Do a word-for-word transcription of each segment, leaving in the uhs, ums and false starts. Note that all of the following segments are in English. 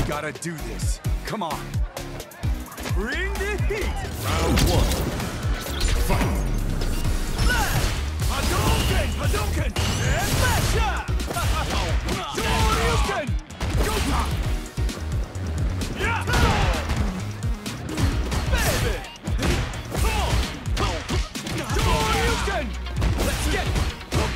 Gotta do this. Come on. Bring the heat. Round one. Fight. Hadouken! Hadouken! And Smasher! Shoryuken! Go-ta! Yeah! Baby! Come on! Shoryuken! Let's get it!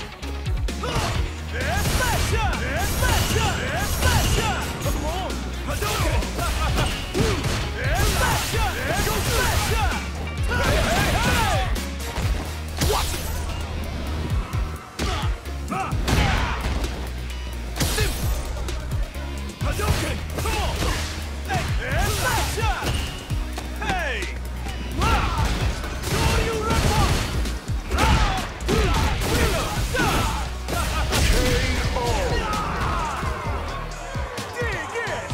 And Smasher! And Smasher! And Smasher! Come on! Hadouken! And Smasher! And go Smasher! Hey, hey, hey! What? Hadouken! Come on! Hey! And Smasher! Hey! Shoryu Rapper! K O! Dig it!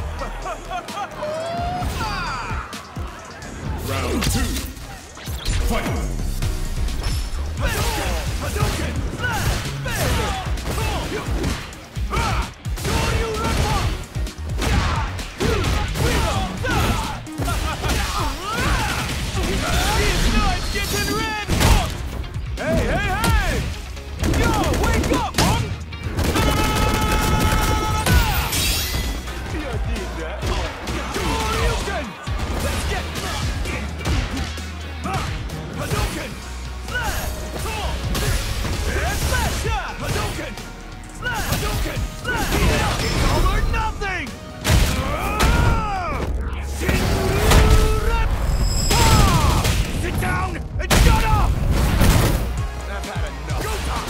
Round two. Fight. Hadouken! Hadouken! Smash! Baby! Come on! Ah! Shoryu Rapper! These knives getting red hot! Hey, hey, hey! Yo, wake up, man! You did that. Shoryuken! Let's get Ah! Hadouken! Smash! Come on! And Smasher! Hadouken! Smash! Hadouken! Smash! It's all or nothing! Sit down and shut up! I've had enough. Go top!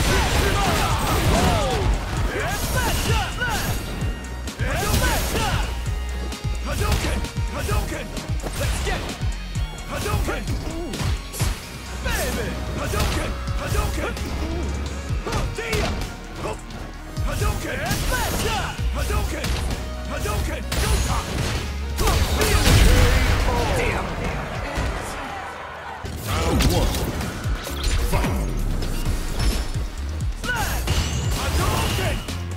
And Smasher! And Smasher! Hadouken! Hadouken! Let's get it! Hadouken! Baby! Hadouken! Hadouken! Dia! Hadouken! And Smasher! Hadouken! Hadouken! Go top! Damn! Round one. Fight. Smash! Hadouken!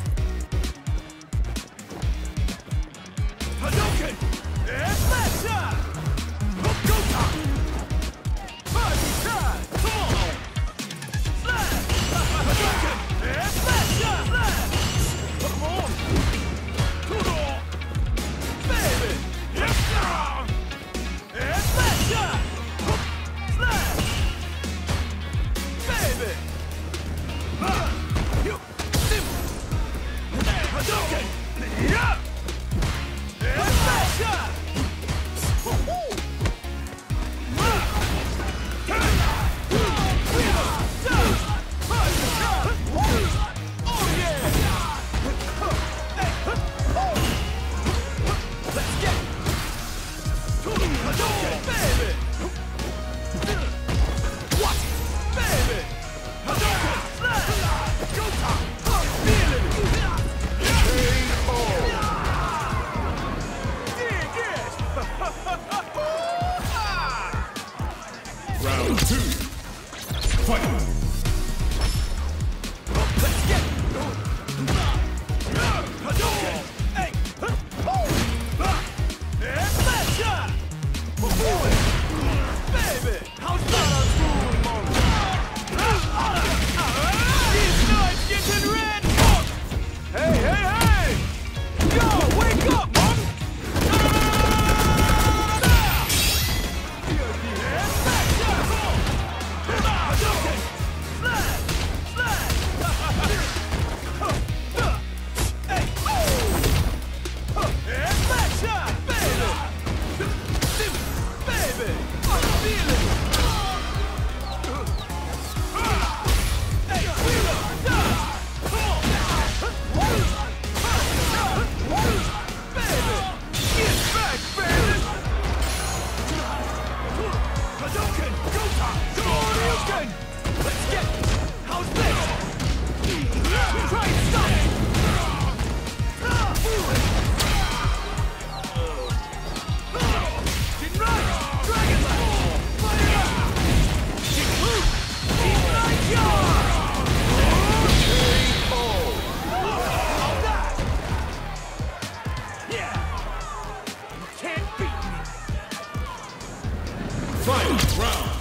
Hadouken! And Smasher! Go top! Party time! Come on! Smash! Hadouken! And Smasher! Smash! Come on! Come on! Baby! Yes, sir! And Smasher! Smash! Baby! Ah! You! Hadouken! Yeah! And Smasher! Final round.